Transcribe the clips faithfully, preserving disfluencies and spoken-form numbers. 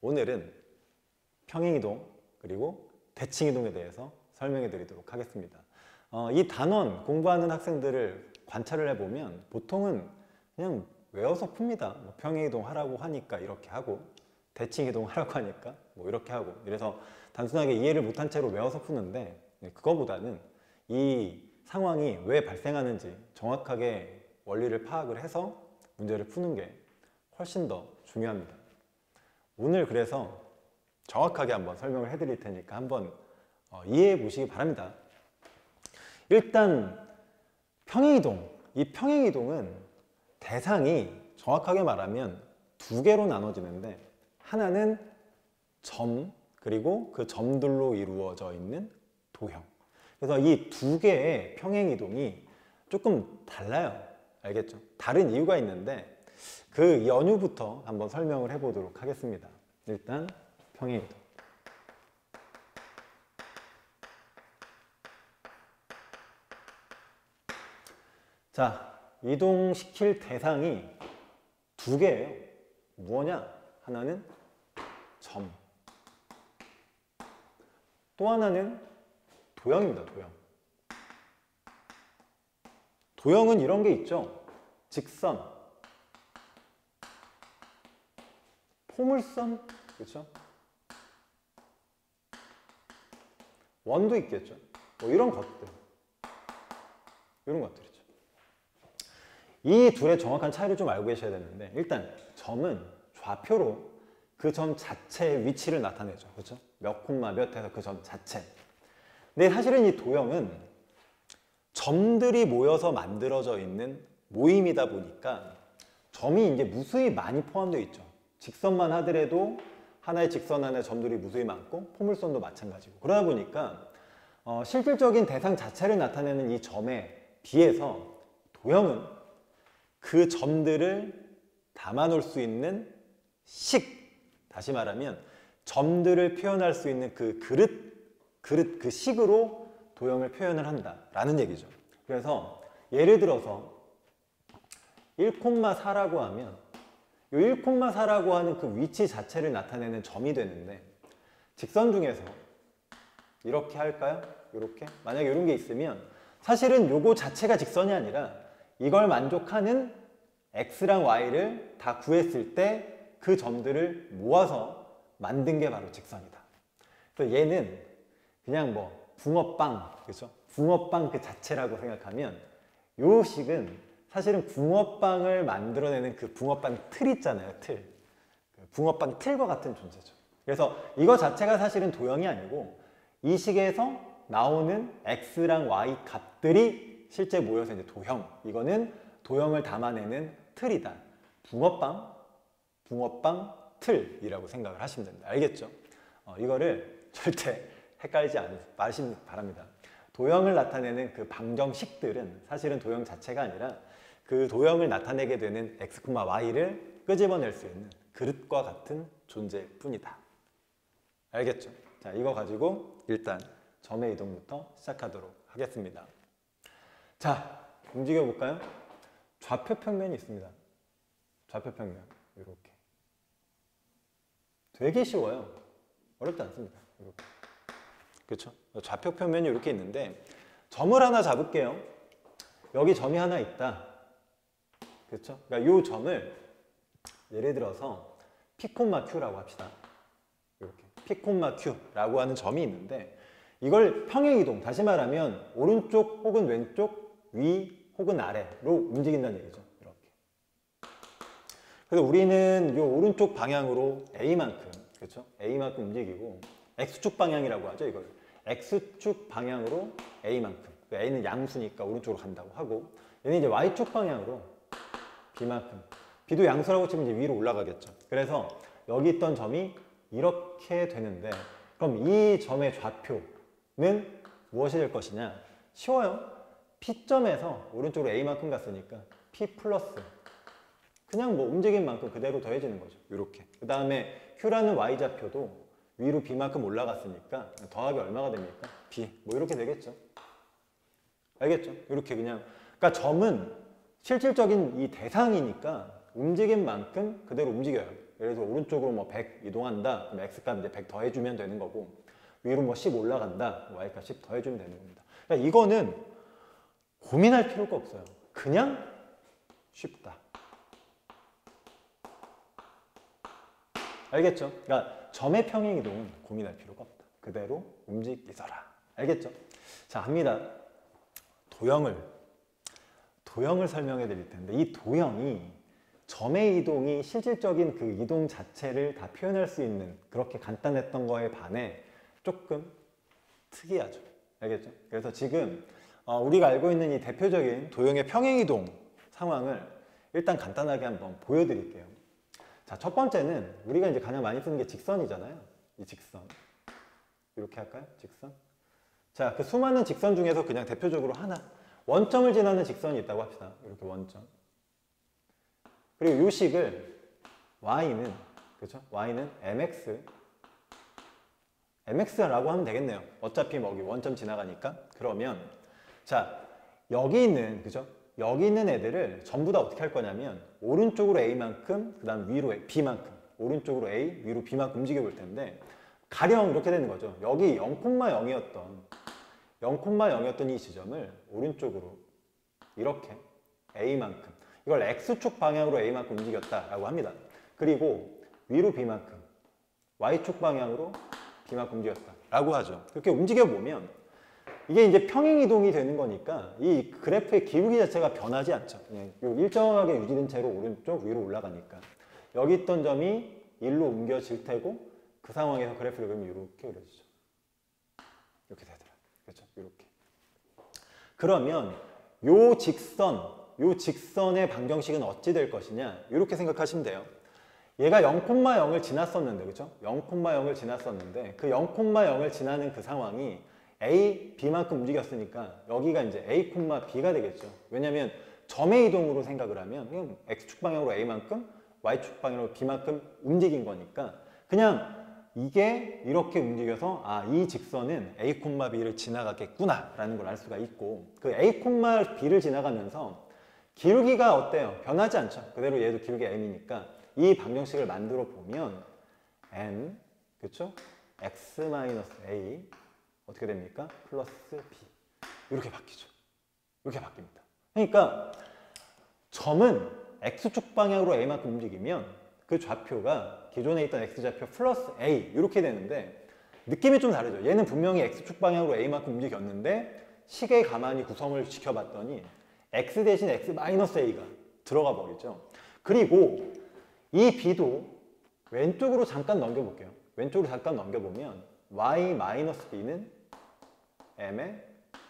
오늘은 평행이동 그리고 대칭이동에 대해서 설명해 드리도록 하겠습니다. 어, 이 단원 공부하는 학생들을 관찰을 해보면 보통은 그냥 외워서 풉니다. 뭐 평행이동 하라고 하니까 이렇게 하고, 대칭이동 하라고 하니까 뭐 이렇게 하고, 이래서 단순하게 이해를 못한 채로 외워서 푸는데, 그거보다는 이 상황이 왜 발생하는지 정확하게 원리를 파악을 해서 문제를 푸는 게 훨씬 더 중요합니다. 오늘 그래서 정확하게 한번 설명을 해드릴 테니까 한번 어, 이해해 보시기 바랍니다. 일단 평행이동, 이 평행이동은 대상이 정확하게 말하면 두 개로 나눠지는데, 하나는 점, 그리고 그 점들로 이루어져 있는 도형. 그래서 이 두 개의 평행이동이 조금 달라요. 알겠죠? 다른 이유가 있는데 그 연유부터 한번 설명을 해보도록 하겠습니다. 일단 평행이동. 자, 이동시킬 대상이 두 개예요. 뭐냐? 하나는 점, 또 하나는 도형입니다. 도형. 도형은 이런 게 있죠. 직선, 포물선, 그렇죠? 원도 있겠죠. 뭐 이런 것들, 이런 것들이죠. 이 둘의 정확한 차이를 좀 알고 계셔야 되는데, 일단 점은 좌표로 그 점 자체의 위치를 나타내죠. 그렇죠? 몇 콤마 몇 해서 그 점 자체. 근데 사실은 이 도형은 점들이 모여서 만들어져 있는 모임이다 보니까 점이 이제 무수히 많이 포함되어 있죠. 직선만 하더라도 하나의 직선 안에 점들이 무수히 많고, 포물선도 마찬가지고. 그러다 보니까 어, 실질적인 대상 자체를 나타내는 이 점에 비해서 도형은 그 점들을 담아 놓을 수 있는 식, 다시 말하면 점들을 표현할 수 있는 그 그릇, 그릇 그 식으로 도형을 표현을 한다라는 얘기죠. 그래서 예를 들어서 일 콤마 사라고 하면 이 일 콤마 사라고 하는 그 위치 자체를 나타내는 점이 되는데, 직선 중에서 이렇게 할까요? 이렇게? 만약에 이런 게 있으면 사실은 요거 자체가 직선이 아니라 이걸 만족하는 x랑 y를 다 구했을 때 그 점들을 모아서 만든 게 바로 직선이다. 그래서 얘는 그냥 뭐 붕어빵, 그렇죠? 붕어빵 그 자체라고 생각하면, 요 식은 사실은 붕어빵을 만들어내는 그 붕어빵 틀 있잖아요. 틀. 붕어빵 틀과 같은 존재죠. 그래서 이거 자체가 사실은 도형이 아니고 이 식에서 나오는 x랑 y 값들이 실제 모여서 이제 도형. 이거는 도형을 담아내는 틀이다. 붕어빵, 붕어빵 틀이라고 생각을 하시면 됩니다. 알겠죠? 어, 이거를 절대 헷갈리지 마시기 바랍니다. 도형을 나타내는 그 방정식들은 사실은 도형 자체가 아니라 그 도형을 나타내게 되는 x, y를 끄집어낼 수 있는 그릇과 같은 존재일 뿐이다. 알겠죠? 자, 이거 가지고 일단 점의 이동부터 시작하도록 하겠습니다. 자, 움직여 볼까요? 좌표 평면이 있습니다. 좌표 평면 이렇게. 되게 쉬워요. 어렵지 않습니다. 이렇게. 그렇죠? 좌표 평면이 이렇게 있는데, 점을 하나 잡을게요. 여기 점이 하나 있다. 그렇죠? 그러니까 이 점을 예를 들어서 P, Q라고 합시다. 이렇게 P, Q라고 하는 점이 있는데, 이걸 평행이동, 다시 말하면 오른쪽 혹은 왼쪽, 위 혹은 아래로 움직인다는 얘기죠. 이렇게. 그래서 우리는 이 오른쪽 방향으로 A만큼, 그렇죠? A만큼 움직이고, X축 방향이라고 하죠. 이걸 X축 방향으로 A만큼. A는 양수니까 오른쪽으로 간다고 하고, 얘는 이제 Y축 방향으로 B만큼. B도 양수라고 치면 이제 위로 올라가겠죠. 그래서 여기 있던 점이 이렇게 되는데, 그럼 이 점의 좌표는 무엇이 될 것이냐? 쉬워요. P점에서 오른쪽으로 A만큼 갔으니까 P 플러스, 그냥 뭐 움직인 만큼 그대로 더해지는 거죠. 이렇게. 그 다음에 Q라는 Y좌표도 위로 B만큼 올라갔으니까 더하기 얼마가 됩니까? B. 뭐 이렇게 되겠죠. 알겠죠? 이렇게 그냥. 그러니까 점은 실질적인 이 대상이니까 움직인 만큼 그대로 움직여요. 예를 들어서 오른쪽으로 뭐 백 이동한다. 그럼 x값 이제 백 더해주면 되는 거고, 위로 뭐 십 올라간다. y값 십 더해주면 되는 겁니다. 그러니까 이거는 고민할 필요가 없어요. 그냥 쉽다. 알겠죠? 그러니까 점의 평행이동은 고민할 필요가 없다. 그대로 움직이서라. 알겠죠? 자, 합니다. 도형을 도형을 설명해 드릴 텐데, 이 도형이 점의 이동이 실질적인 그 이동 자체를 다 표현할 수 있는 그렇게 간단했던 거에 반해 조금 특이하죠. 알겠죠? 그래서 지금 어, 우리가 알고 있는 이 대표적인 도형의 평행이동 상황을 일단 간단하게 한번 보여드릴게요. 자, 첫 번째는 우리가 이제 가장 많이 쓰는 게 직선이잖아요. 이 직선. 이렇게 할까요? 직선. 자, 그 수많은 직선 중에서 그냥 대표적으로 하나, 원점을 지나는 직선이 있다고 합시다. 이렇게 원점. 그리고 이 식을 y는, 그렇죠? y는 mx, mx라고 하면 되겠네요. 어차피 뭐 여기 원점 지나가니까. 그러면 자, 여기 있는, 그죠? 여기 있는 애들을 전부 다 어떻게 할 거냐면 오른쪽으로 a만큼, 그 다음 위로 b만큼, 오른쪽으로 a, 위로 b만큼 움직여 볼 텐데, 가령 이렇게 되는 거죠. 여기 영 콤마 영이었던 영 콤마 영이었던 이 지점을 오른쪽으로 이렇게 a만큼, 이걸 x축 방향으로 a만큼 움직였다라고 합니다. 그리고 위로 b만큼, y축 방향으로 b만큼 움직였다라고 하죠. 이렇게 움직여 보면 이게 이제 평행이동이 되는 거니까 이 그래프의 기울기 자체가 변하지 않죠. 그냥 일정하게 유지된 채로 오른쪽 위로 올라가니까 여기 있던 점이 일로 옮겨질 테고, 그 상황에서 그래프를 그리면 이렇게 그려지죠. 이렇게 되더라. 그렇죠? 이렇게. 그러면 요 직선, 요 직선의 방정식은 어찌 될 것이냐? 이렇게 생각하시면 돼요. 얘가 영 콤마 영을 지났었는데, 그렇죠? 영 콤마 영을 지났었는데 그 영 콤마 영을 지나는 그 상황이 a, b만큼 움직였으니까 여기가 이제 a, b가 되겠죠. 왜냐면 점의 이동으로 생각을 하면 그냥 x축 방향으로 a만큼, y축 방향으로 b만큼 움직인 거니까 그냥 이게 이렇게 움직여서 아, 이 직선은 a, b를 지나가겠구나 라는 걸 알 수가 있고, 그 a, b를 지나가면서 기울기가 어때요? 변하지 않죠. 그대로 얘도 기울기 m이니까 이 방정식을 만들어 보면 n, 그렇죠? x-a 어떻게 됩니까? 플러스 b. 이렇게 바뀌죠. 이렇게 바뀝니다. 그러니까 점은 x축 방향으로 a만큼 움직이면 그 좌표가 기존에 있던 x좌표 플러스 a 이렇게 되는데, 느낌이 좀 다르죠. 얘는 분명히 x축 방향으로 a만큼 움직였는데 식의 가만히 구성을 지켜봤더니 x 대신 x-a가 들어가 버리죠. 그리고 이 b도 왼쪽으로 잠깐 넘겨볼게요. 왼쪽으로 잠깐 넘겨보면 y-b는 m의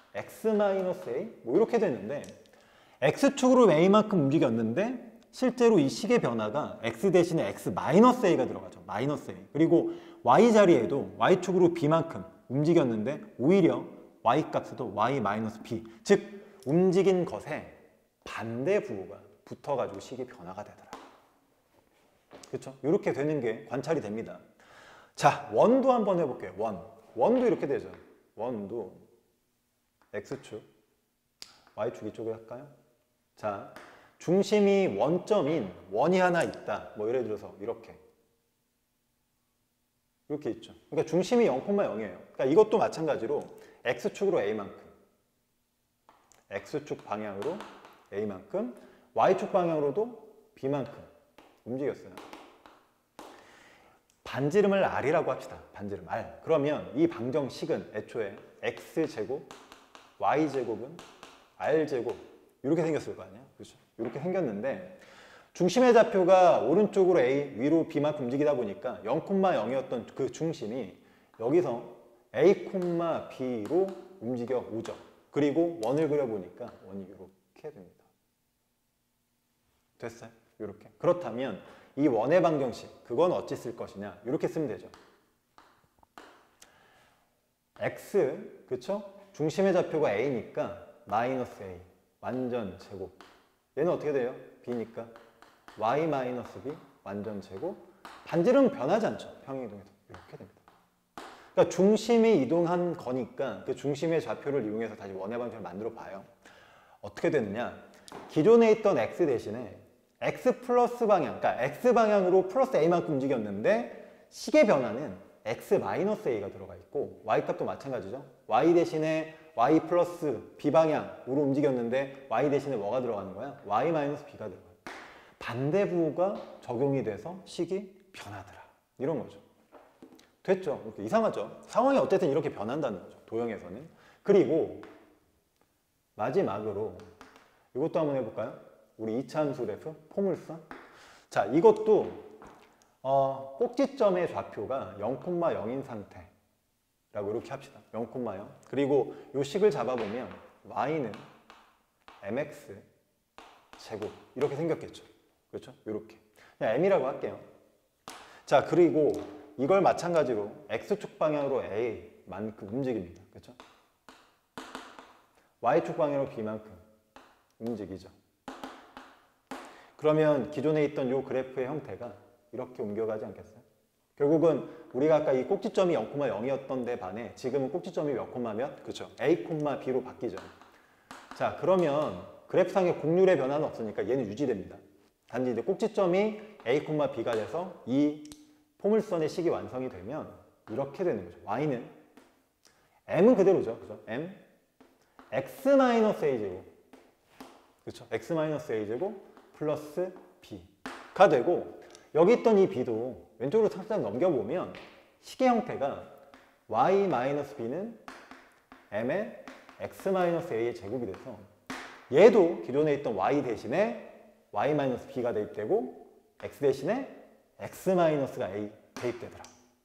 x-a 뭐 이렇게 되는데, x축으로 a만큼 움직였는데 실제로 이 식의 변화가 x 대신에 x-a가 들어가죠. 마이너스 a. 그리고 y 자리에도 y축으로 b만큼 움직였는데 오히려 y 값도 y-b. 즉 움직인 것에 반대 부호가 붙어가지고 식이 변화가 되더라. 그렇죠? 이렇게 되는 게 관찰이 됩니다. 자, 원도 한번 해볼게요. 원. 원도 이렇게 되죠. 원도 x축, y축 이쪽에 할까요? 자, 중심이 원점인 원이 하나 있다. 뭐 예를 들어서 이렇게. 이렇게 있죠. 그러니까 중심이 영 콤마 영이에요. 그러니까 이것도 마찬가지로 x축으로 a만큼, x축 방향으로 a만큼, y축 방향으로도 b만큼 움직였어요. 반지름을 r이라고 합시다. 반지름 r. 그러면 이 방정식은 애초에 x제곱, y제곱은 r제곱 이렇게 생겼을 거 아니에요? 그렇죠? 이렇게 생겼는데 중심의 좌표가 오른쪽으로 a, 위로 b만큼 움직이다 보니까 영 콤마 영이었던 그 중심이 여기서 a, b로 움직여 오죠. 그리고 원을 그려보니까 원이 이렇게 됩니다. 됐어요? 이렇게. 그렇다면 이 원의 방정식, 그건 어찌 쓸 것이냐? 이렇게 쓰면 되죠. x, 그쵸? 중심의 좌표가 a니까 마이너스 a, 완전 제곱. 얘는 어떻게 돼요? b니까 y 마이너스 b, 완전 제곱. 반지름은 변하지 않죠. 평행이동에서. 이렇게 됩니다. 그러니까 중심이 이동한 거니까 그 중심의 좌표를 이용해서 다시 원의 방정식을 만들어 봐요. 어떻게 되느냐? 기존에 있던 x 대신에 x 플러스 방향, 그러니까 x 방향으로 플러스 a만큼 움직였는데 식의 변화는 x 마이너스 a가 들어가 있고 y 값도 마찬가지죠. y 대신에 y 플러스 b 방향으로 움직였는데 y 대신에 뭐가 들어가는 거야? y 마이너스 b가 들어가요. 반대부호가 적용이 돼서 식이 변하더라. 이런 거죠. 됐죠? 이렇게 이상하죠? 상황이 어쨌든 이렇게 변한다는 거죠. 도형에서는. 그리고 마지막으로 이것도 한번 해볼까요? 우리 이 차 함수 그래프 포물선. 자, 이것도 어, 꼭지점의 좌표가 영, 영인 상태라고 이렇게 합시다. 영, 영. 그리고 이 식을 잡아보면 y는 mx 제곱 이렇게 생겼겠죠. 그렇죠? 이렇게. 그냥 m이라고 할게요. 자, 그리고 이걸 마찬가지로 x축 방향으로 a만큼 움직입니다. 그렇죠? y축 방향으로 b만큼 움직이죠. 그러면 기존에 있던 이 그래프의 형태가 이렇게 옮겨가지 않겠어요? 결국은 우리가 아까 이 꼭지점이 영, 영이었던 데 반해 지금은 꼭지점이 몇 콤마 몇? 그렇죠. a, b로 바뀌죠. 자, 그러면 그래프상의 곡률의 변화는 없으니까 얘는 유지됩니다. 단지 이제 꼭지점이 a, b가 돼서 이 포물선의 식이 완성이 되면 이렇게 되는 거죠. y는 m은 그대로죠. 그죠? m x-a 제곱. 그렇죠? x-a 제곱 플러스 b가 되고 여기 있던 이 b도 왼쪽으로 살짝 넘겨보면 식의 형태가 y-b는 m의 x-a의 제곱이 돼서 얘도 기존에 있던 y 대신에 y-b가 대입되고 x 대신에 x-가 a 대입되더라.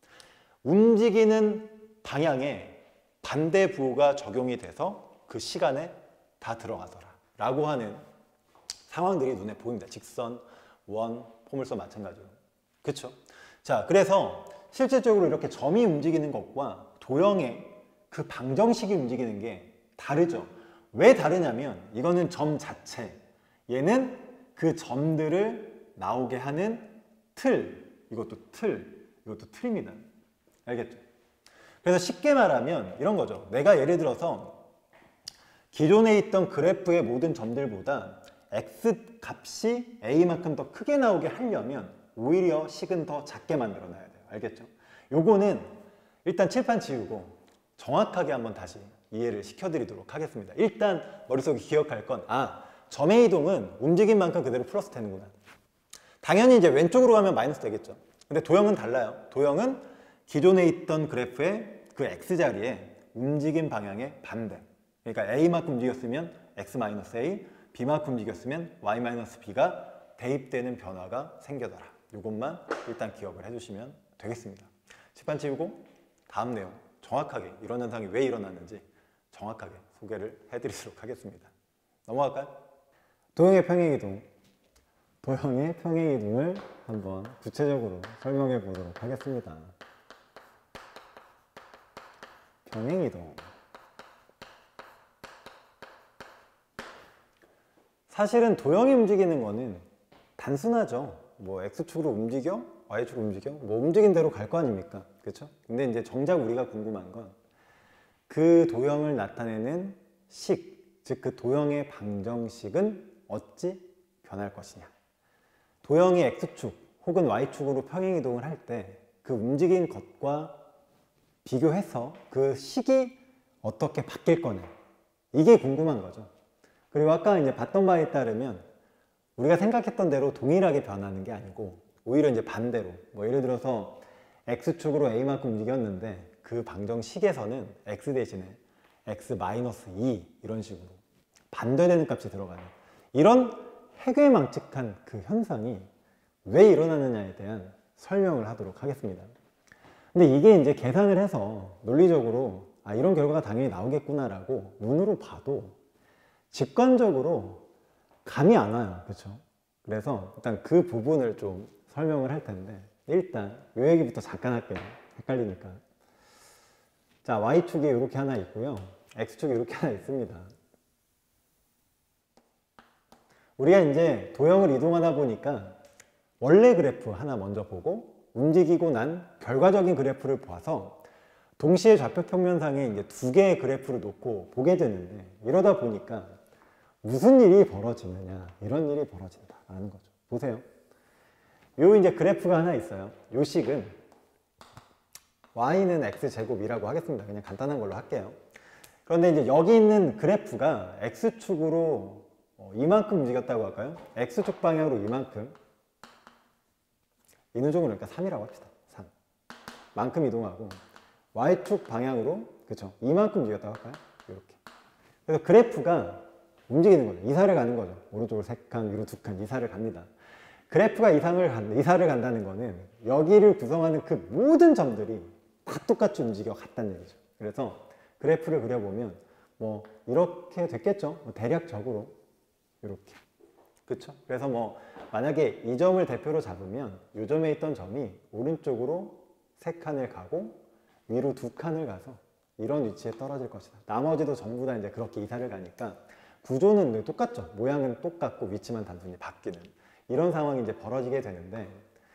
움직이는 방향에 반대 부호가 적용이 돼서 그 시간에 다 들어가더라 라고 하는 상황들이 눈에 보입니다. 직선, 원, 포물선 마찬가지로. 그쵸? 자, 그래서 실질적으로 이렇게 점이 움직이는 것과 도형의 그 방정식이 움직이는 게 다르죠. 왜 다르냐면 이거는 점 자체, 얘는 그 점들을 나오게 하는 틀, 이것도 틀, 이것도 틀입니다. 알겠죠? 그래서 쉽게 말하면 이런 거죠. 내가 예를 들어서 기존에 있던 그래프의 모든 점들보다 x 값이 a만큼 더 크게 나오게 하려면 오히려 식은 더 작게 만들어 놔야 돼요. 알겠죠? 요거는 일단 칠판 지우고 정확하게 한번 다시 이해를 시켜드리도록 하겠습니다. 일단 머릿속에 기억할 건 아, 점의 이동은 움직인 만큼 그대로 플러스 되는구나. 당연히 이제 왼쪽으로 가면 마이너스 되겠죠. 근데 도형은 달라요. 도형은 기존에 있던 그래프의 그 x자리에 움직인 방향의 반대. 그러니까 a만큼 움직였으면 x-a, b만큼 움직였으면 y-b가 대입되는 변화가 생겨더라. 이것만 일단 기억을 해주시면 되겠습니다. 칠판 치우고 다음 내용 정확하게 이런 현상이 왜 일어났는지 정확하게 소개를 해드리도록 하겠습니다. 넘어갈까요? 도형의 평행이동. 도형의 평행이동을 한번 구체적으로 설명해 보도록 하겠습니다. 평행이동. 사실은 도형이 움직이는 거는 단순하죠. 뭐 x축으로 움직여, y축으로 움직여, 뭐 움직인 대로 갈 거 아닙니까? 그렇죠? 근데 이제 정작 우리가 궁금한 건 그 도형을 나타내는 식, 즉 그 도형의 방정식은 어찌 변할 것이냐. 도형이 x축 혹은 y축으로 평행이동을 할 때 그 움직인 것과 비교해서 그 식이 어떻게 바뀔 거냐. 이게 궁금한 거죠. 그리고 아까 이제 봤던 바에 따르면 우리가 생각했던 대로 동일하게 변하는 게 아니고 오히려 이제 반대로 뭐 예를 들어서 x축으로 a만큼 움직였는데 그 방정식에서는 x 대신에 x-이 이런 식으로 반대되는 값이 들어가는 이런 해괴망측한 그 현상이 왜 일어나느냐에 대한 설명을 하도록 하겠습니다. 근데 이게 이제 계산을 해서 논리적으로 아 이런 결과가 당연히 나오겠구나라고 눈으로 봐도 직관적으로 감이 안 와요. 그렇죠? 그래서 일단 그 부분을 좀 설명을 할 텐데 일단 이 얘기부터 잠깐 할게요. 헷갈리니까. 자, y축이 이렇게 하나 있고요. x축이 이렇게 하나 있습니다. 우리가 이제 도형을 이동하다 보니까 원래 그래프 하나 먼저 보고 움직이고 난 결과적인 그래프를 봐서 동시에 좌표 평면상에 이제 두 개의 그래프를 놓고 보게 되는데 이러다 보니까 무슨 일이 벌어지느냐 이런 일이 벌어진다라는 거죠. 보세요. 요 이제 그래프가 하나 있어요. 요 식은 y는 x제곱이라고 하겠습니다. 그냥 간단한 걸로 할게요. 그런데 이제 여기 있는 그래프가 x축으로 어, 이만큼 움직였다고 할까요? x축 방향으로 이만큼, 이는종은 그러니까 삼이라고 합시다. 삼 만큼 이동하고 y축 방향으로 그쵸 이만큼 움직였다고 할까요? 이렇게. 그래서 그래프가 움직이는 거죠. 이사를 가는 거죠. 오른쪽으로 세 칸, 위로 두 칸 이사를 갑니다. 그래프가 이상을 간, 이사를 간다는 거는 여기를 구성하는 그 모든 점들이 다 똑같이 움직여 갔다는 얘기죠. 그래서 그래프를 그려보면 뭐 이렇게 됐겠죠. 뭐 대략적으로 이렇게. 그쵸? 그래서 뭐 만약에 이 점을 대표로 잡으면 이 점에 있던 점이 오른쪽으로 세 칸을 가고 위로 두 칸을 가서 이런 위치에 떨어질 것이다. 나머지도 전부 다 이제 그렇게 이사를 가니까 구조는 똑같죠. 모양은 똑같고 위치만 단순히 바뀌는 이런 상황이 이제 벌어지게 되는데,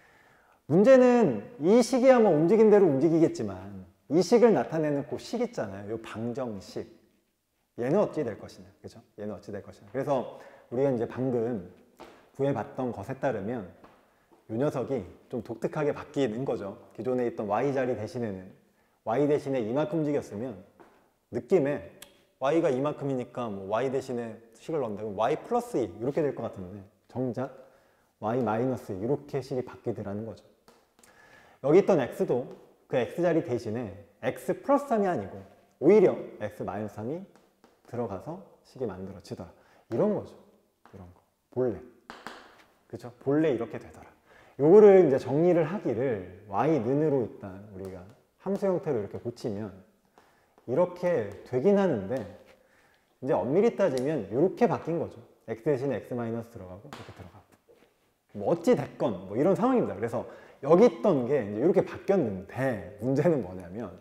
문제는 이 식이 아마 움직인 대로 움직이겠지만 이 식을 나타내는 그 식 있잖아요. 이 방정식. 얘는 어찌 될 것이냐. 그죠? 얘는 어찌 될 것이냐. 그래서 우리가 이제 방금 구해봤던 것에 따르면 이 녀석이 좀 독특하게 바뀌는 거죠. 기존에 있던 y 자리 대신에는 y 대신에 이만큼 움직였으면 느낌에 y가 이만큼이니까 뭐 y 대신에 식을 넣는다면 y 플러스 이 이렇게 될 것 같은데 정작 y 마이너스 이렇게 식이 바뀌더라는 거죠. 여기 있던 x도 그 x자리 대신에 x 플러스 삼이 아니고 오히려 x 마이너스 삼이 들어가서 식이 만들어지더라. 이런 거죠. 이런 거. 본래. 그죠? 본래 이렇게 되더라. 요거를 이제 정리를 하기를 y는으로 일단 우리가 함수 형태로 이렇게 고치면 이렇게 되긴 하는데, 이제 엄밀히 따지면 이렇게 바뀐 거죠. x 대신에 x 마이너스 들어가고 이렇게 들어가고 뭐 어찌 됐건 뭐 이런 상황입니다. 그래서 여기 있던 게 이제 이렇게 바뀌었는데 문제는 뭐냐면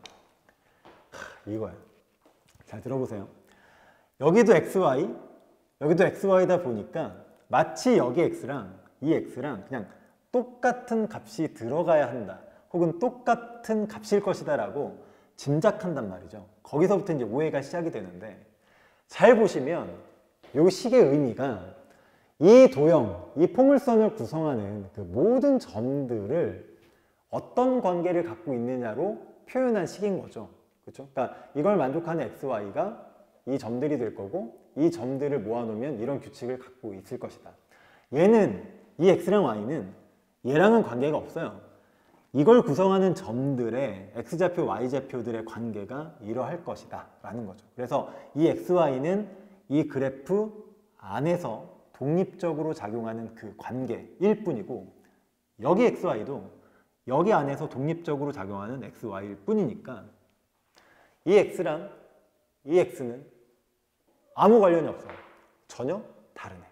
하, 이거야. 잘 들어보세요. 여기도 xy, 여기도 xy다 보니까 마치 여기 x랑 이 x랑 그냥 똑같은 값이 들어가야 한다, 혹은 똑같은 값일 것이다 라고 짐작한단 말이죠. 거기서부터 이제 오해가 시작이 되는데, 잘 보시면 이 식의 의미가 이 도형, 이 포물선을 구성하는 그 모든 점들을 어떤 관계를 갖고 있느냐로 표현한 식인 거죠. 그렇죠? 그러니까 이걸 만족하는 xy가 이 점들이 될 거고, 이 점들을 모아놓으면 이런 규칙을 갖고 있을 것이다. 얘는, 이 x랑 y는 얘랑은 관계가 없어요. 이걸 구성하는 점들의 x좌표, y좌표들의 관계가 이러할 것이다 라는 거죠. 그래서 이 xy는 이 그래프 안에서 독립적으로 작용하는 그 관계일 뿐이고, 여기 xy도 여기 안에서 독립적으로 작용하는 xy일 뿐이니까 이 x랑 이 x는 아무 관련이 없어요. 전혀 다르네.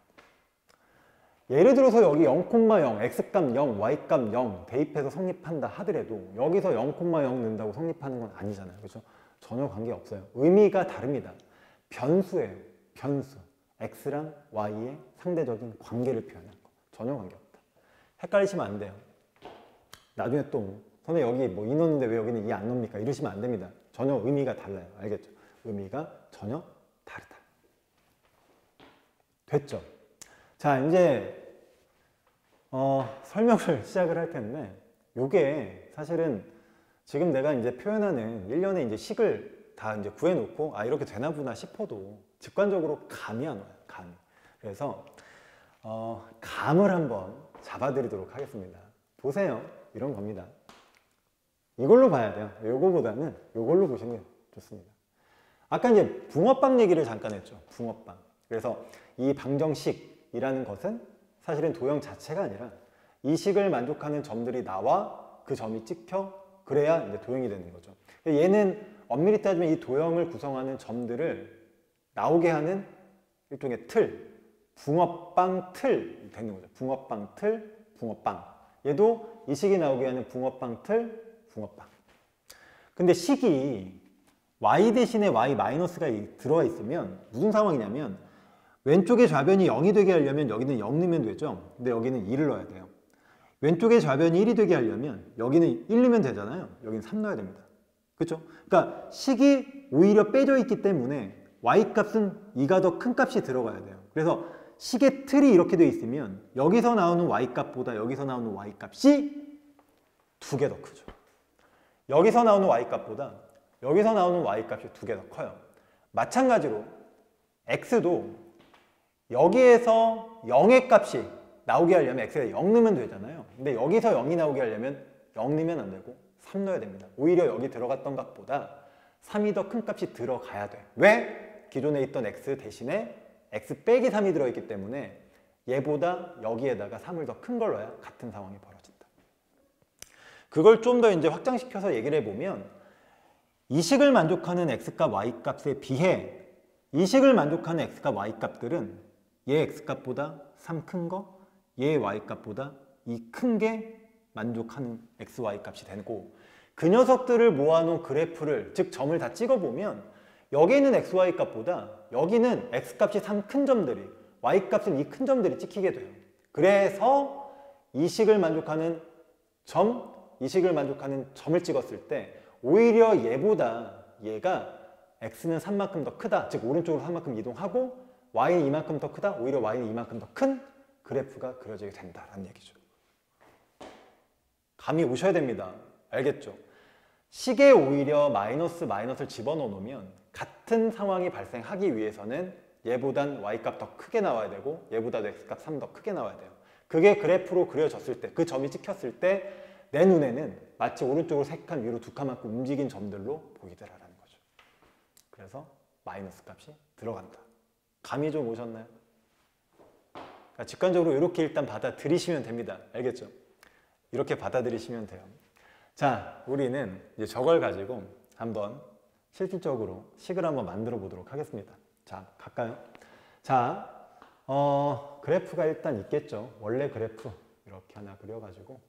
예를 들어서 여기 영, 영, x값 영, y값 영 대입해서 성립한다 하더라도 여기서 영, 영 넣는다고 성립하는 건 아니잖아요. 그렇죠? 전혀 관계 없어요. 의미가 다릅니다. 변수예요. 변수. x랑 y의 상대적인 관계를 표현하는 거. 전혀 관계없다. 헷갈리시면 안 돼요. 나중에 또 선생님 여기 뭐 이 넣는데 왜 여기는 이 안 넣습니까? 이러시면 안 됩니다. 전혀 의미가 달라요. 알겠죠? 의미가 전혀 다르다. 됐죠? 자, 이제 어, 설명을 시작을 할 텐데, 요게 사실은 지금 내가 이제 표현하는 일련의 이제 식을 다 이제 구해놓고 아 이렇게 되나보나 싶어도 직관적으로 감이 안 와요. 감이. 그래서 어, 감을 한번 잡아드리도록 하겠습니다. 보세요. 이런 겁니다. 이걸로 봐야 돼요. 요거보다는 요걸로 보시는 게 좋습니다. 아까 이제 붕어빵 얘기를 잠깐 했죠. 붕어빵. 그래서 이 방정식이라는 것은 사실은 도형 자체가 아니라 이 식을 만족하는 점들이 나와 그 점이 찍혀 그래야 이제 도형이 되는 거죠. 얘는 엄밀히 따지면 이 도형을 구성하는 점들을 나오게 하는 일종의 틀, 붕어빵 틀 되는 거죠. 붕어빵 틀, 붕어빵. 얘도 이 식이 나오게 하는 붕어빵 틀, 붕어빵. 근데 식이 y 대신에 y 마이너스가 들어와 있으면 무슨 상황이냐면, 왼쪽의 좌변이 영이 되게 하려면 여기는 영 넣으면 되죠. 근데 여기는 이를 넣어야 돼요. 왼쪽의 좌변이 일이 되게 하려면 여기는 일 넣으면 되잖아요. 여기는 삼 넣어야 됩니다. 그렇죠? 그러니까 식이 오히려 빼져 있기 때문에 y값은 이가 더 큰 값이 들어가야 돼요. 그래서 식의 틀이 이렇게 돼 있으면 여기서 나오는 y값보다 여기서 나오는 y값이 두 개 더 크죠. 여기서 나오는 y값보다 여기서 나오는 y값이 두 개 더 커요. 마찬가지로 x도 여기에서 영의 값이 나오게 하려면 x가 영 넣으면 되잖아요. 근데 여기서 영이 나오게 하려면 영 넣으면 안 되고 삼 넣어야 됩니다. 오히려 여기 들어갔던 값보다 삼이 더 큰 값이 들어가야 돼. 왜? 기존에 있던 x 대신에 x 빼기 삼이 들어있기 때문에 얘보다 여기에다가 삼을 더 큰 걸 넣어야 같은 상황이 벌어진다. 그걸 좀 더 이제 확장시켜서 얘기를 해보면 이 식을 만족하는 x값, y값에 비해 이 식을 만족하는 x값, y값들은 얘 x값보다 삼 큰 거, 얘 y값보다 이 큰 게 만족하는 x, y값이 되고 그 녀석들을 모아놓은 그래프를, 즉 점을 다 찍어보면 여기 있는 x, y값보다 여기는 x값이 삼 큰 점들이, y값은 이 큰 점들이 찍히게 돼요. 그래서 이 식을 만족하는 점, 이 식을 만족하는 점을 찍었을 때 오히려 얘보다 얘가 x는 삼만큼 더 크다, 즉 오른쪽으로 삼만큼 이동하고 y는 이만큼 더 크다, 오히려 y는 이만큼 더 큰 그래프가 그려지게 된다라는 얘기죠. 감이 오셔야 됩니다. 알겠죠? 식에 오히려 마이너스 마이너스를 집어넣어 놓으면 같은 상황이 발생하기 위해서는 얘보단 y값 더 크게 나와야 되고 얘보다도 x값 삼 더 크게 나와야 돼요. 그게 그래프로 그려졌을 때, 그 점이 찍혔을 때 내 눈에는 마치 오른쪽으로 세 칸, 위로 두 칸만큼 움직인 점들로 보이더라라는 거죠. 그래서 마이너스 값이 들어간다. 감이 좀 오셨나요? 그러니까 직관적으로 이렇게 일단 받아들이시면 됩니다. 알겠죠? 이렇게 받아들이시면 돼요. 자, 우리는 이제 저걸 가지고 한번 실질적으로 식을 한번 만들어 보도록 하겠습니다. 자, 갈까요? 자, 어, 그래프가 일단 있겠죠. 원래 그래프 이렇게 하나 그려가지고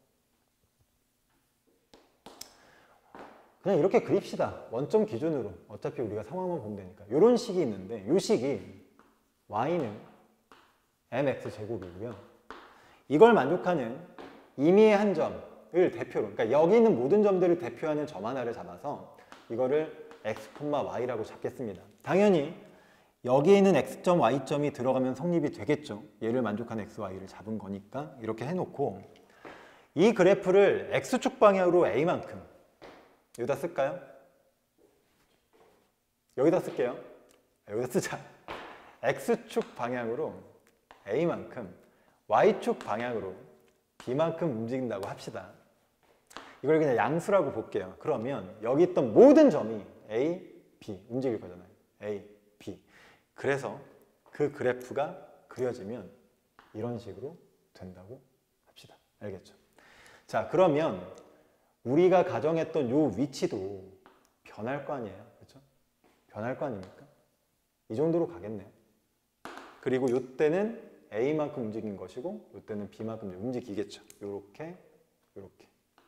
그냥 이렇게 그립시다. 원점 기준으로. 어차피 우리가 상황만 보면 되니까. 이런 식이 있는데 이 식이 y는 mx 제곱이고요. 이걸 만족하는 임의의 한 점을 대표로, 그러니까 여기 있는 모든 점들을 대표하는 점 하나를 잡아서 이거를 x, y라고 잡겠습니다. 당연히 여기에 있는 x점, y점이 들어가면 성립이 되겠죠. 얘를 만족하는 x, y를 잡은 거니까 이렇게 해놓고 이 그래프를 x축 방향으로 a만큼 여기다 쓸까요? 여기다 쓸게요. 여기다 쓰자. x축 방향으로 a만큼 y축 방향으로 b만큼 움직인다고 합시다. 이걸 그냥 양수라고 볼게요. 그러면 여기 있던 모든 점이 a, b 움직일 거잖아요. a, b. 그래서 그 그래프가 그려지면 이런 식으로 된다고 합시다. 알겠죠? 자, 그러면 우리가 가정했던 요 위치도 변할 거 아니에요. 그렇죠? 변할 거 아닙니까? 이 정도로 가겠네요. 그리고 요때는 a만큼 움직인 것이고 요때는 b만큼 움직이겠죠. 요렇게, 요렇게.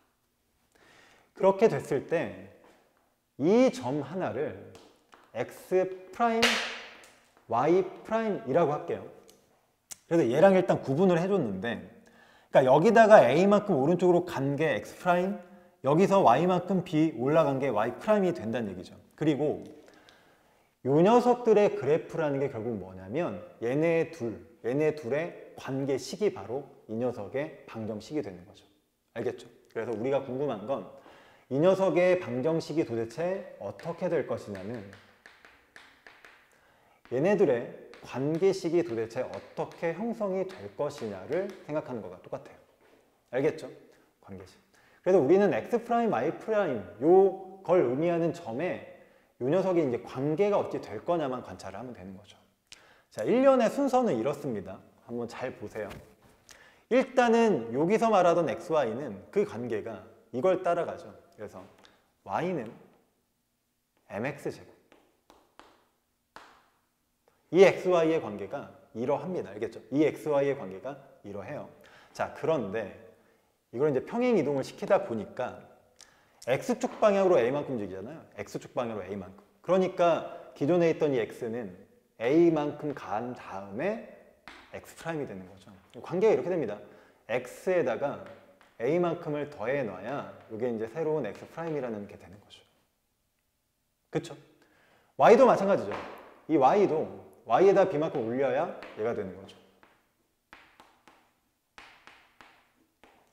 그렇게 됐을 때 이 점 하나를 x 프라임, y 프라임이라고 할게요. 그래서 얘랑 일단 구분을 해줬는데, 그러니까 여기다가 a만큼 오른쪽으로 간 게 x 프라임, 여기서 y만큼 b 올라간 게 y 프라임이 된다는 얘기죠. 그리고 요 녀석들의 그래프라는 게 결국 뭐냐면 얘네 둘, 얘네 둘의 관계식이 바로 이 녀석의 방정식이 되는 거죠. 알겠죠? 그래서 우리가 궁금한 건 이 녀석의 방정식이 도대체 어떻게 될 것이냐는 얘네들의 관계식이 도대체 어떻게 형성이 될 것이냐를 생각하는 거가 똑같아요. 알겠죠? 관계식. 그래서 우리는 x 프라임, y 프라임 요걸 의미하는 점에 요 녀석이 이제 관계가 어찌 될 거냐만 관찰을 하면 되는 거죠. 자, 일련의 순서는 이렇습니다. 한번 잘 보세요. 일단은 여기서 말하던 x, y는 그 관계가 이걸 따라가죠. 그래서 y는 mx 제곱. 이 x, y의 관계가 이러합니다. 알겠죠? 이 x, y의 관계가 이러해요. 자, 그런데 이걸 이제 평행 이동을 시키다 보니까 x축 방향으로 a만큼 움직이잖아요. x축 방향으로 a만큼. 그러니까 기존에 있던 이 x는 a만큼 간 다음에 x 프라임이 되는 거죠. 관계가 이렇게 됩니다. x에다가 a만큼을 더해 놔야 이게 이제 새로운 x 프라임이라는 게 되는 거죠. 그쵸? y도 마찬가지죠. 이 y도 y에다 b만큼 올려야 얘가 되는 거죠.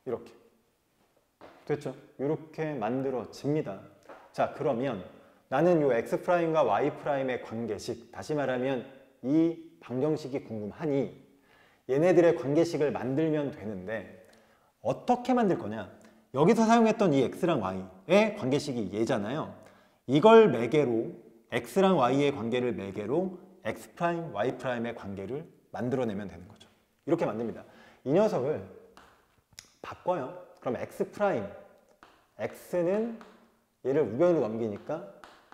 이렇게. 됐죠? 이렇게 만들어집니다. 자, 그러면 나는 요 X'과 Y'의 관계식, 다시 말하면 이 방정식이 궁금하니 얘네들의 관계식을 만들면 되는데 어떻게 만들 거냐? 여기서 사용했던 이 X랑 Y의 관계식이 얘잖아요. 이걸 매개로 X랑 Y의 관계를 매개로 X', Y'의 관계를 만들어내면 되는 거죠. 이렇게 만듭니다. 이 녀석을 바꿔요. 그럼 X', X는 얘를 우변으로 넘기니까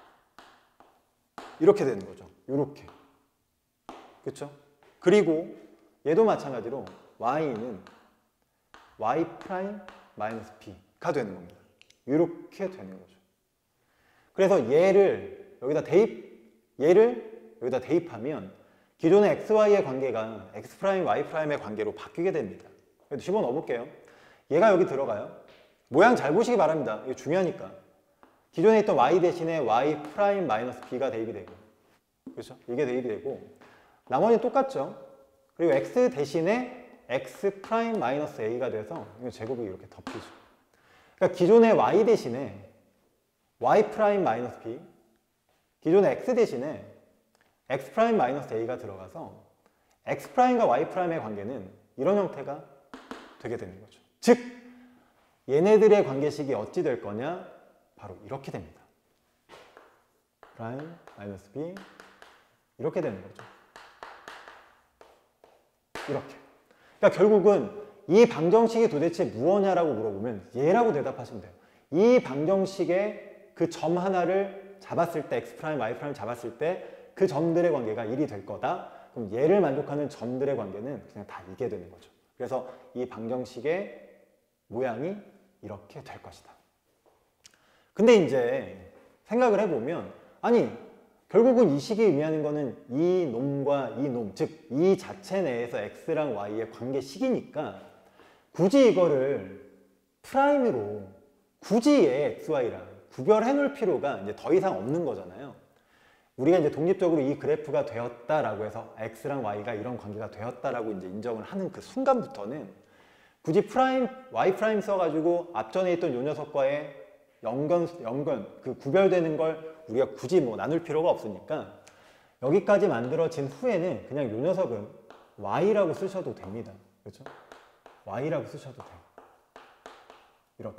이렇게 되는 거죠. 이렇게. 그렇죠? 그리고 얘도 마찬가지로 Y는 Y' 마이너스 B가 되는 겁니다. 이렇게 되는 거죠. 그래서 얘를 여기다 대입, 얘를 여기다 대입하면 기존의 Xy의 관계가 X', Y'의 관계로 바뀌게 됩니다. 집어넣어 볼게요. 얘가 여기 들어가요. 모양 잘 보시기 바랍니다. 이거 중요하니까. 기존에 있던 Y 대신에 Y' 마이너스 B가 대입이 되고, 그렇죠? 이게 대입이 되고, 나머지는 똑같죠? 그리고 X 대신에 X' 마이너스 A가 돼서 이 제곱이 이렇게 덮이죠. 그러니까 기존의 Y 대신에 Y' 마이너스 B, 기존의 X 대신에 X' 마이너스 A가 들어가서 X'과 Y'의 관계는 이런 형태가 되게 되는 거죠. 즉, 얘네들의 관계식이 어찌 될 거냐? 바로 이렇게 됩니다. 프라임 마이너스 B 이렇게 되는 거죠. 이렇게. 그러니까 결국은 이 방정식이 도대체 무엇냐라고 물어보면 얘라고 대답하시면 돼요. 이 방정식의 그 점 하나를 잡았을 때 X', Y' 잡았을 때 그 점들의 관계가 일이 될 거다. 그럼 얘를 만족하는 점들의 관계는 그냥 다 이게 되는 거죠. 그래서 이 방정식의 모양이 이렇게 될 것이다. 근데 이제 생각을 해보면 아니 결국은 이 식이 의미하는 거는 이 놈과 이 놈, 즉 이 자체 내에서 X랑 Y의 관계식이니까 굳이 이거를 프라임으로 굳이 얘 X, Y랑 구별해 놓을 필요가 이제 더 이상 없는 거잖아요. 우리가 이제 독립적으로 이 그래프가 되었다라고 해서 X랑 Y가 이런 관계가 되었다라고 이제 인정을 하는 그 순간부터는 굳이 프라임, Y 프라임 써가지고 앞전에 있던 요 녀석과의 연관, 연관, 그 구별되는 걸 우리가 굳이 뭐 나눌 필요가 없으니까 여기까지 만들어진 후에는 그냥 요 녀석은 Y라고 쓰셔도 됩니다. 그렇죠? Y라고 쓰셔도 돼요. 이렇게.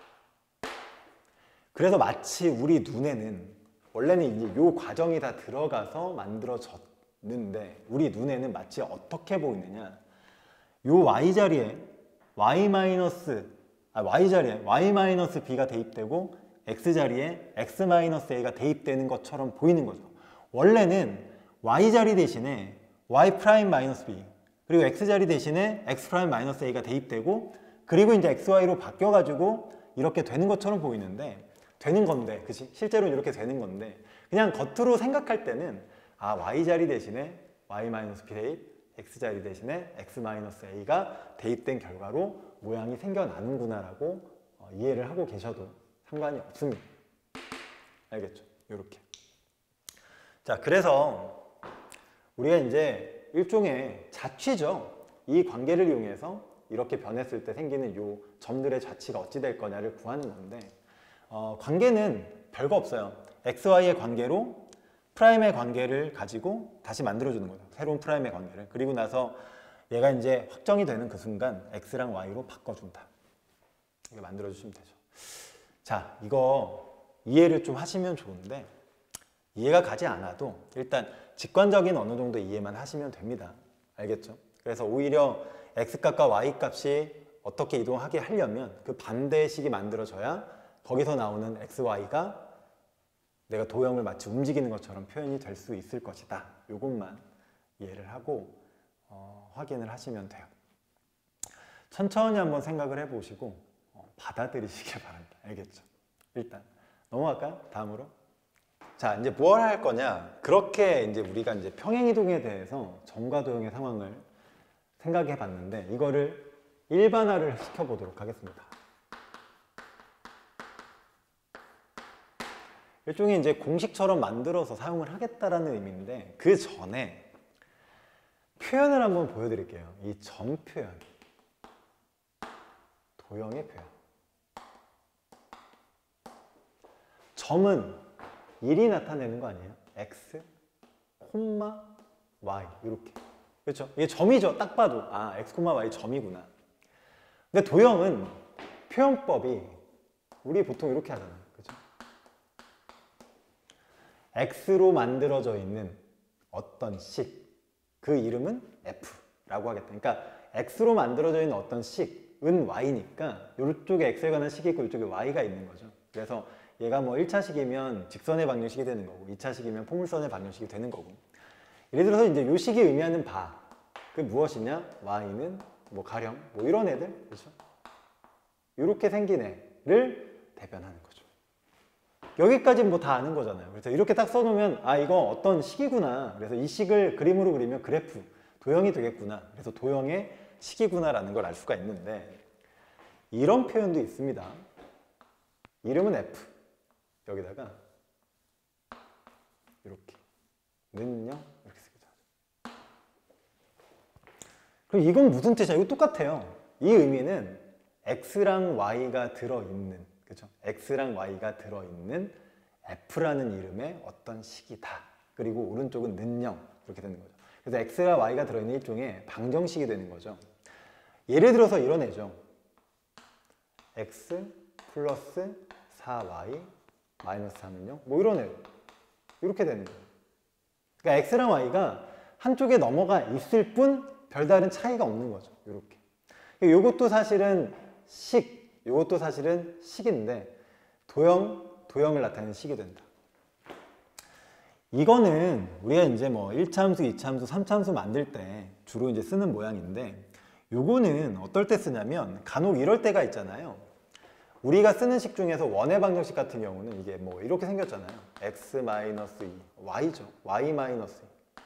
그래서 마치 우리 눈에는 원래는 이제 요 과정이 다 들어가서 만들어졌는데 우리 눈에는 마치 어떻게 보이느냐? 요 Y 자리에 Y 마이너스 아 Y 자리에 Y 마이너스 B가 대입되고 X 자리에 X 마이너스 A가 대입되는 것처럼 보이는 거죠. 원래는 Y 자리 대신에 Y 프라임 마이너스 B 그리고 X 자리 대신에 X 프라임 마이너스 A가 대입되고 그리고 이제 X, Y로 바뀌어가지고 이렇게 되는 것처럼 보이는데 되는 건데, 그치? 실제로는 이렇게 되는 건데 그냥 겉으로 생각할 때는 아 Y 자리 대신에 Y 마이너스 B 대입 X 자리 대신에 X 마이너스 A가 대입된 결과로 모양이 생겨나는구나 라고 어, 이해를 하고 계셔도 상관이 없습니다. 알겠죠? 이렇게. 자, 그래서 우리가 이제 일종의 자취죠. 이 관계를 이용해서 이렇게 변했을 때 생기는 요 점들의 자취가 어찌 될 거냐를 구하는 건데 어, 관계는 별거 없어요. X, Y의 관계로 프라임의 관계를 가지고 다시 만들어주는 거죠. 새로운 프라임의 관계를. 그리고 나서 얘가 이제 확정이 되는 그 순간 X랑 Y로 바꿔준다. 이거 만들어주시면 되죠. 자, 이거 이해를 좀 하시면 좋은데 이해가 가지 않아도 일단 직관적인 어느 정도 이해만 하시면 됩니다. 알겠죠? 그래서 오히려 X값과 Y값이 어떻게 이동하게 하려면 그 반대식이 만들어져야 거기서 나오는 X, Y가 내가 도형을 마치 움직이는 것처럼 표현이 될 수 있을 것이다. 이것만 이해를 하고 어, 확인을 하시면 돼요. 천천히 한번 생각을 해보시고 어, 받아들이시길 바랍니다. 알겠죠? 일단 넘어갈까요? 다음으로. 자, 이제 뭘 할 거냐? 그렇게 이제 우리가 이제 평행이동에 대해서 점과 도형의 상황을 생각해 봤는데 이거를 일반화를 시켜보도록 하겠습니다. 일종의 이제 공식처럼 만들어서 사용을 하겠다라는 의미인데 그 전에 표현을 한번 보여드릴게요. 이 점 표현. 도형의 표현. 점은 일이 나타내는 거 아니에요? x, y 이렇게. 그렇죠? 이게 점이죠. 딱 봐도 아 x, y 점이구나. 근데 도형은 표현법이 우리 보통 이렇게 하잖아요. 그렇죠? x로 만들어져 있는 어떤 식, 그 이름은 f라고 하겠다. 그러니까 x로 만들어져 있는 어떤 식은 y니까 이쪽에 x에 관한 식이 있고 이쪽에 y가 있는 거죠. 그래서 얘가 뭐 일 차식이면 직선의 방정식이 되는 거고 이 차식이면 포물선의 방정식이 되는 거고. 예를 들어서 이제 요 식이 의미하는 바, 그 무엇이냐? y는 뭐 가령 뭐 이런 애들, 그렇죠? 이렇게 생긴 애를 대변하는 거죠. 여기까지 뭐 다 아는 거잖아요. 그래서 이렇게 딱 써놓으면 아 이거 어떤 식이구나. 그래서 이 식을 그림으로 그리면 그래프, 도형이 되겠구나. 그래서 도형의 식이구나라는 걸 알 수가 있는데 이런 표현도 있습니다. 이름은 f. 여기다가 이렇게 는요 이렇게 쓰기도 하죠. 그럼 이건 무슨 뜻이야? 이거 똑같아요. 이 의미는 x랑 y가 들어있는, 그렇죠? x랑 y가 들어있는 f라는 이름의 어떤 식이다. 그리고 오른쪽은 는영 이렇게 되는 거죠. 그래서 x와 y가 들어있는 일종의 방정식이 되는 거죠. 예를 들어서 이런 애죠. x 플러스 사 와이 마이너스 삼은 영 뭐 이런 애 이렇게 되는 거예요. 그러니까 x랑 y가 한쪽에 넘어가 있을 뿐 별다른 차이가 없는 거죠. 이렇게. 이것도 사실은 식, 이것도 사실은 식인데 도형, 도형을 나타내는 식이 된다. 이거는 우리가 이제 뭐 일 차함수, 이 차함수, 삼 차함수 만들 때 주로 이제 쓰는 모양인데 요거는 어떨 때 쓰냐면 간혹 이럴 때가 있잖아요. 우리가 쓰는 식 중에서 원의 방정식 같은 경우는 이게 뭐 이렇게 생겼잖아요. x 마이너스 이, y죠. y 마이너스 이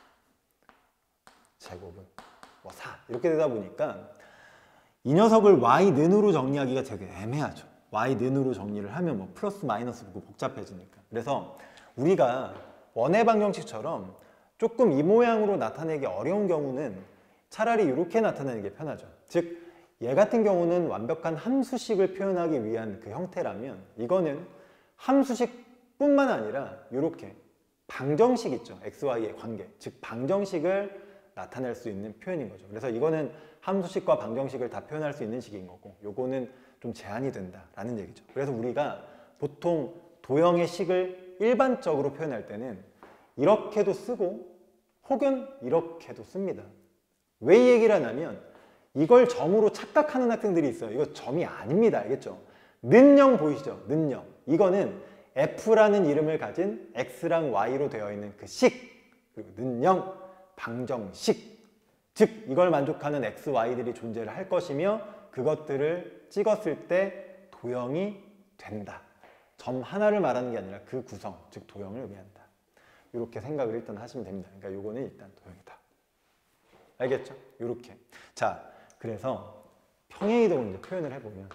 제곱은 뭐 사 이렇게 되다 보니까 이 녀석을 y는으로 정리하기가 되게 애매하죠. y는으로 정리를 하면 뭐 플러스 마이너스 보고 복잡해지니까. 그래서 우리가 원의 방정식처럼 조금 이 모양으로 나타내기 어려운 경우는 차라리 이렇게 나타내는 게 편하죠. 즉 얘 같은 경우는 완벽한 함수식을 표현하기 위한 그 형태라면 이거는 함수식 뿐만 아니라 이렇게 방정식 있죠. 엑스 와이의 관계, 즉 방정식을 나타낼 수 있는 표현인 거죠. 그래서 이거는 함수식과 방정식을 다 표현할 수 있는 식인 거고 요거는 좀 제한이 된다라는 얘기죠. 그래서 우리가 보통 도형의 식을 일반적으로 표현할 때는 이렇게도 쓰고 혹은 이렇게도 씁니다. 왜 이 얘기를 하냐면 이걸 점으로 착각하는 학생들이 있어요. 이거 점이 아닙니다. 알겠죠? 는영 보이시죠? 는영. 이거는 f라는 이름을 가진 x랑 y로 되어 있는 그 식, 그리고 는영, 방정식. 즉 이걸 만족하는 x, y들이 존재를 할 것이며 그것들을 찍었을 때 도형이 된다. 점 하나를 말하는 게 아니라 그 구성, 즉 도형을 의미한다. 이렇게 생각을 일단 하시면 됩니다. 그러니까 이거는 일단 도형이다. 알겠죠? 이렇게. 자, 그래서 평행이동을 이제 표현을 해보면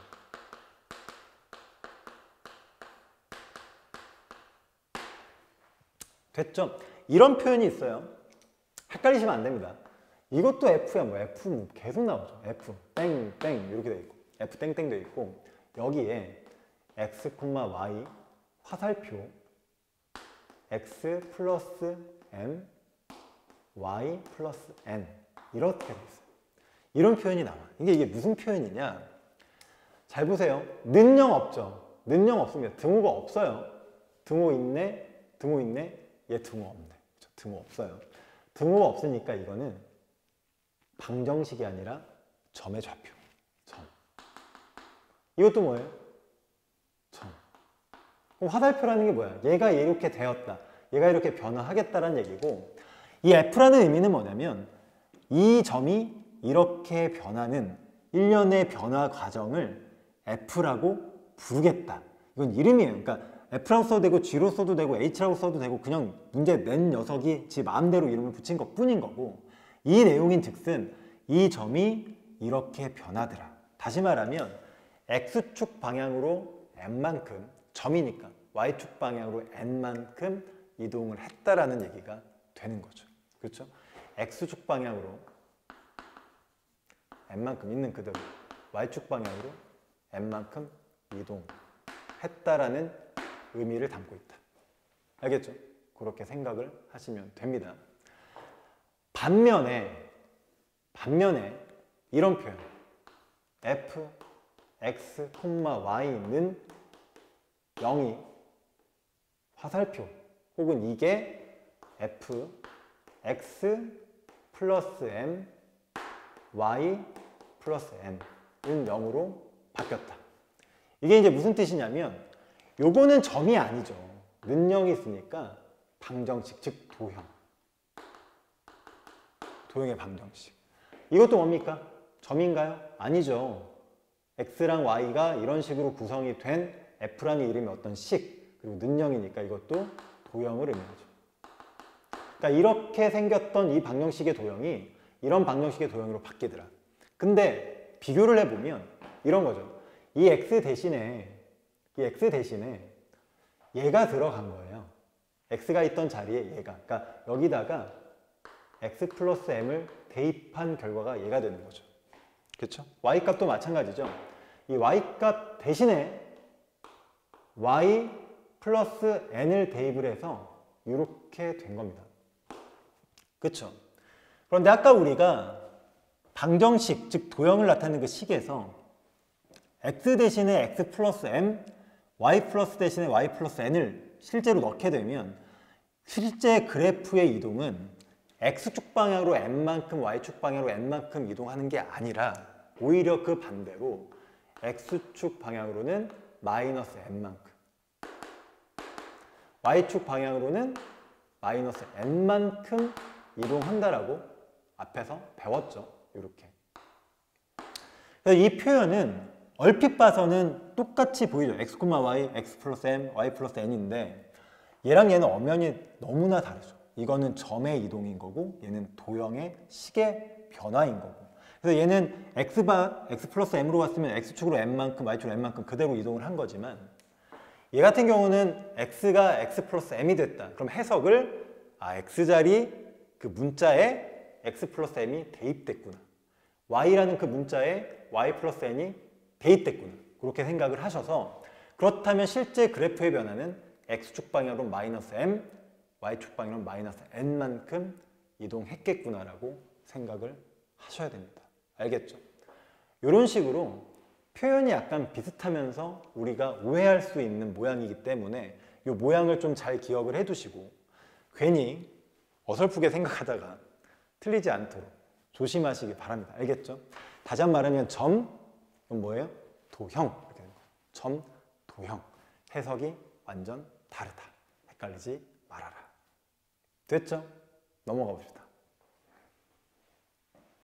됐죠? 이런 표현이 있어요. 헷갈리시면 안 됩니다. 이것도 f야. 뭐 f 뭐 계속 나오죠. f 땡땡 이렇게 돼 있고 f 땡땡 돼 있고 여기에 x, y 화살표 x 플러스 m y 플러스 n 이렇게 돼 있어요. 이런 표현이 나와. 이게 이게 무슨 표현이냐? 잘 보세요. 는영 없죠. 는영 없습니다. 등호가 없어요. 등호 있네. 등호 있네. 얘 등호 없네. 그렇죠? 등호 없어요. 등호가 없으니까 이거는 방정식이 아니라 점의 좌표. 점. 이것도 뭐예요? 점. 그럼 화살표라는 게 뭐야? 얘가 이렇게 되었다. 얘가 이렇게 변화하겠다라는 얘기고 이 f라는 의미는 뭐냐면 이 점이 이렇게 변하는 일련의 변화 과정을 f라고 부르겠다. 이건 이름이에요. 그러니까 f라고 써도 되고 g로 써도 되고 h라고 써도 되고 그냥 문제 낸 녀석이 지 마음대로 이름을 붙인 것 뿐인 거고 이 내용인 즉슨 이 점이 이렇게 변하더라. 다시 말하면 x축 방향으로 n만큼 점이니까 y축 방향으로 n만큼 이동을 했다라는 얘기가 되는 거죠. 그렇죠? x축 방향으로 n만큼 있는 그대로 y축 방향으로 n만큼 이동했다라는 의미를 담고 있다. 알겠죠? 그렇게 생각을 하시면 됩니다. 반면에 반면에 이런 표현 f, x, y는 영이 화살표 혹은 이게 f, x 플러스 m, y 플러스 n은 영으로 바뀌었다. 이게 이제 무슨 뜻이냐면 요거는 점이 아니죠. 는 영이 있으니까 방정식, 즉 도형. 도형의 방정식. 이것도 뭡니까? 점인가요? 아니죠. x랑 y가 이런 식으로 구성이 된 f라는 이름의 어떤 식, 그리고 는 영이니까 이것도 도형을 의미하죠. 그러니까 이렇게 생겼던 이 방정식의 도형이 이런 방정식의 도형으로 바뀌더라. 근데 비교를 해보면 이런 거죠. 이 x 대신에 이 x 대신에 얘가 들어간 거예요. x가 있던 자리에 얘가. 그러니까 여기다가 x 플러스 m을 대입한 결과가 얘가 되는 거죠. 그렇죠? y 값도 마찬가지죠. 이 y 값 대신에 y 플러스 n을 대입을 해서 이렇게 된 겁니다. 그렇죠? 그런데 아까 우리가 방정식, 즉 도형을 나타내는 그 식에서 x 대신에 x 플러스 m, y 플러스 대신에 y 플러스 n을 실제로 넣게 되면 실제 그래프의 이동은 x축 방향으로 m만큼 y축 방향으로 n만큼 이동하는 게 아니라 오히려 그 반대로 x축 방향으로는 마이너스 n만큼, y축 방향으로는 마이너스 n만큼 이동한다라고 앞에서 배웠죠. 이렇게. 그래서 이 표현은 얼핏 봐서는 똑같이 보이죠. x, y, x 플러스 m, y 플러스 n인데 얘랑 얘는 엄연히 너무나 다르죠. 이거는 점의 이동인 거고 얘는 도형의 식의 변화인 거고. 그래서 얘는 x바, x 플러스 m으로 갔으면 x축으로 m만큼, y축으로 n만큼 그대로 이동을 한 거지만 얘 같은 경우는 x가 x 플러스 m이 됐다. 그럼 해석을 아, x자리 그 문자에 x 플러스 m이 대입됐구나. y라는 그 문자에 y 플러스 n이 대입됐구나. 그렇게 생각을 하셔서 그렇다면 실제 그래프의 변화는 x축 방향으로 마이너스 m, y축 방향으로 마이너스 n만큼 이동했겠구나라고 생각을 하셔야 됩니다. 알겠죠? 이런 식으로 표현이 약간 비슷하면서 우리가 오해할 수 있는 모양이기 때문에 이 모양을 좀 잘 기억을 해두시고 괜히 어설프게 생각하다가 틀리지 않도록 조심하시기 바랍니다. 알겠죠? 다시 한번 말하면 점, 그럼 뭐예요? 도형. 이렇게 되는 거예요. 점, 도형. 해석이 완전 다르다. 헷갈리지 말아라. 됐죠? 넘어가 봅시다.